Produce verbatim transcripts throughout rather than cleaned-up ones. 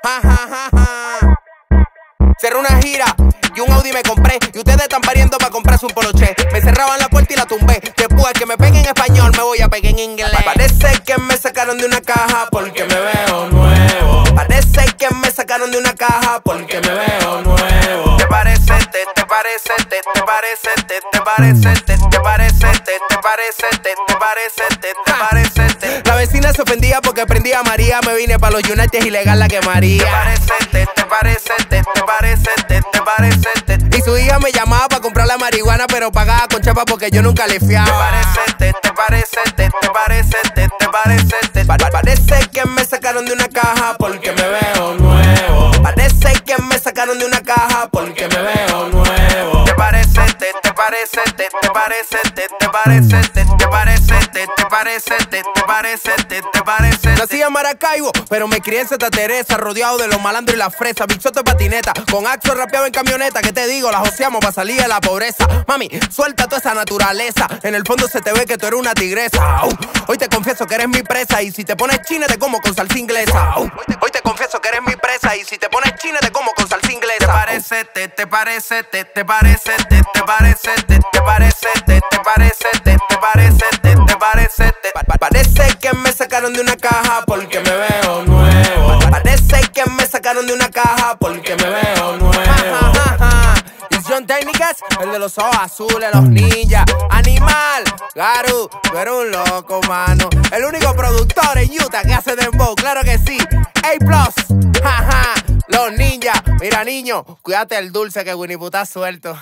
Ja, ja, ja, ja. Cerré una gira y un Audi me compré. Y ustedes están pariendo para comprarse un poloche. Me cerraban la puerta y la tumbé. Después que me peguen en español, me voy a pegar en inglés. Parece que me sacaron de una caja porque me veo nuevo. Parece que me sacaron de una caja porque me veo nuevo. Te parece, te, te parece, te, te parece, te, te parece, te, te parece, te, te parece, te, te parece, te, te parece, te. La vecina se ofendía porque prendía a María. Me vine pa' los United ilegal la quemaría. Te parece, te, te parece, te, te parece, te, te parece, te. Y su hija me llamaba pa' comprar la marihuana, pero pagaba con chapa porque yo nunca le fiaba. Te parece, te, te parece, te, te parece, te, te parece, te. Pa parece que me sacaron de una caja porque me veo nuevo. Parece que me sacaron de una caja porque me veo nuevo. Te parece, te, te parece, te, te parece, te, te parece, te, te parece, te, te parece, te, te parece, te, te parece. Nací en Maracaibo, pero me crié en Santa Teresa, rodeado de los malandros y la fresa. Bichote de patineta, con Axo rapeado en camioneta. ¿Qué te digo? La joseamos para salir de la pobreza. Mami, suelta toda esa naturaleza. En el fondo se te ve que tú eres una tigresa. Uh, hoy te confieso que eres mi presa. Y si te pones china te como con salsa inglesa. Uh, hoy, te, hoy te confieso que eres mi presa. Y si te pones china te como con salsa inglesa. Te parece, te, te parece, te, te parece, te, te parece, te, te parece, te, te parece, te, te parece, te, te parece, te. Pa pa parece que me sacaron de una caja porque me veo nuevo. Pa parece que me sacaron de una caja porque me veo nuevo. Ja, ja, ja. Y John Técnicas, el de los ojos azules, los ninjas. Animal, Garu, tú eres un loco, mano. El único productor en Utah que hace dembow, claro que sí. A plus, jaja, los ninjas. Mira, niño, cuídate el dulce que Winnie Pooh está suelto.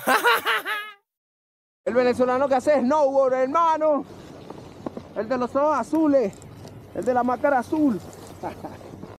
El venezolano que hace snowboard, hermano. El de los ojos azules. El de la máscara azul.